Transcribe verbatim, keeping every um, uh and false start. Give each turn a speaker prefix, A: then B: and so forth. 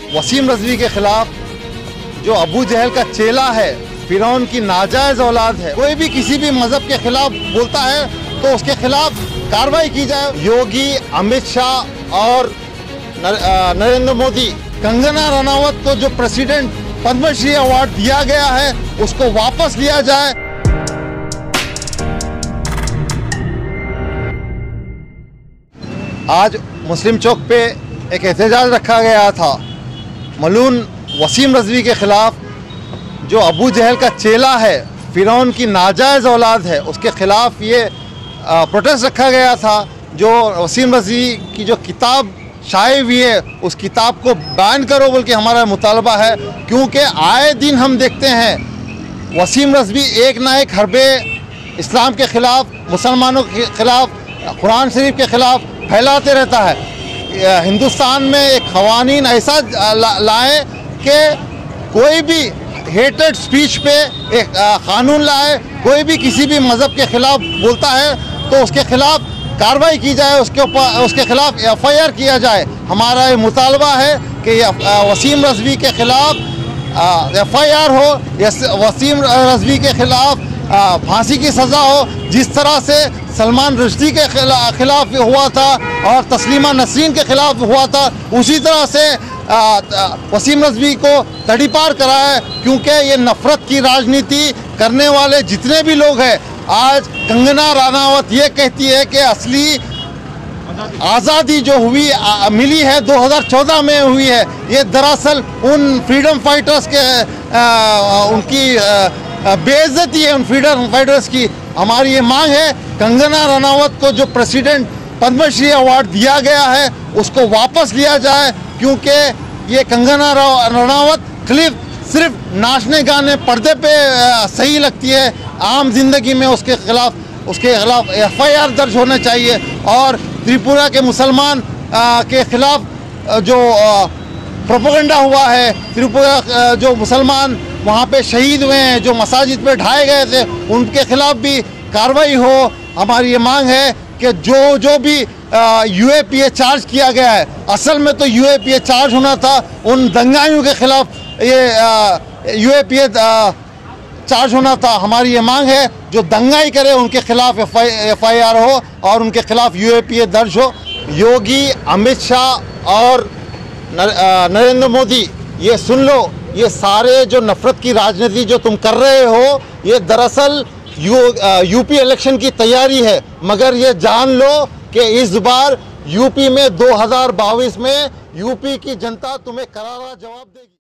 A: वसीम रजवी के खिलाफ जो अबू जहल का चेला है, फिरौन की नाजायज औलाद है, कोई भी किसी भी मजहब के खिलाफ बोलता है तो उसके खिलाफ कार्रवाई की जाए। योगी, अमित शाह और नरेंद्र मोदी, कंगना रनावत को जो प्रेसिडेंट पद्मश्री अवार्ड दिया गया है उसको वापस लिया जाए। आज मुस्लिम चौक पे एक एहतजाज रखा गया था मलून वसीम रजवी के खिलाफ। जो अबू जहल का चेला है, फिरौन की नाजायज औलाद है, उसके खिलाफ ये प्रोटेस्ट रखा गया था। जो वसीम रजवी की जो किताब शाये हुई है उस किताब को बैन करो बोल के हमारा मुतालबा है, क्योंकि आए दिन हम देखते हैं वसीम रजवी एक ना एक हरबे इस्लाम के ख़िलाफ़, मुसलमानों के ख़िलाफ़, कुरान शरीफ के ख़िलाफ़ फैलाते रहता है। हिंदुस्तान में एक क़वानीन ऐसा ला, लाए कि कोई भी हेटेड स्पीच पे एक कानून लाए। कोई भी किसी भी मज़हब के ख़िलाफ़ बोलता है तो उसके ख़िलाफ़ कार्रवाई की जाए, उसके ऊपर उसके खिलाफ एफ आई आर किया जाए। हमारा ये मुतालबा है कि वसीम रजवी के ख़िलाफ़ एफ आई आर हो, वसीम रजवी के ख़िलाफ़ फांसी की सज़ा हो, जिस तरह से सलमान रुश्दी के ख़िलाफ़ हुआ था और तस्लीमा नसरीन के ख़िलाफ़ हुआ था, उसी तरह से वसीम रजवी को तड़ीपार कराए। क्योंकि ये नफ़रत की राजनीति करने वाले जितने भी लोग हैं, आज कंगना रनावत ये कहती है कि असली आज़ादी जो हुई आ, मिली है दो हज़ार चौदह में हुई है। ये दरअसल उन फ्रीडम फाइटर्स के आ, उनकी बेइज्जती है, उन फ्रीडम फाइटर्स की। हमारी ये मांग है कंगना रनावत को जो प्रेसिडेंट पद्मश्री अवार्ड दिया गया है उसको वापस लिया जाए, क्योंकि ये कंगना रनावत क्लिप सिर्फ नाचने गाने पर्दे पे सही लगती है। आम जिंदगी में उसके खिलाफ उसके खिलाफ एफ आई आर दर्ज होना चाहिए। और त्रिपुरा के मुसलमान के खिलाफ जो प्रोपेगेंडा हुआ है, त्रिपुरा जो मुसलमान वहाँ पे शहीद हुए हैं, जो मसाजिद पे ढाए गए थे, उनके खिलाफ भी कार्रवाई हो। हमारी ये मांग है कि जो जो भी U A P A charge किया गया है, असल में तो U A P A charge होना था उन दंगाइयों के खिलाफ, ये U A P A charge होना था। हमारी ये मांग है जो दंगाई करे उनके खिलाफ एफ आई आर हो और उनके खिलाफ यू ए पी ए दर्ज हो। योगी, अमित शाह और नरेंद्र मोदी, ये सुन लो, ये सारे जो नफरत की राजनीति जो तुम कर रहे हो, ये दरअसल यू यूपी इलेक्शन की तैयारी है। मगर ये जान लो कि इस बार यूपी में दो हज़ार बाईस में यूपी की जनता तुम्हें करारा जवाब देगी।